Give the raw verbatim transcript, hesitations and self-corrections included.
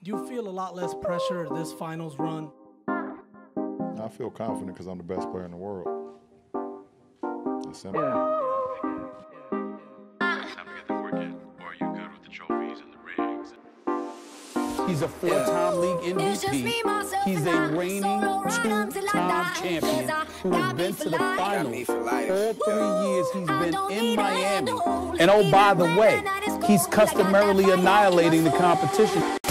Do you feel a lot less pressure this finals run? I feel confident because I'm the best player in the world. It's simple. Yeah. Time to get the work in, or are you good with the trophies and the rings? He's a four-time league M V P. He's a reigning two-time champion who has been to the finals all three years he's been in Miami. And oh, by the way, he's customarily annihilating the competition.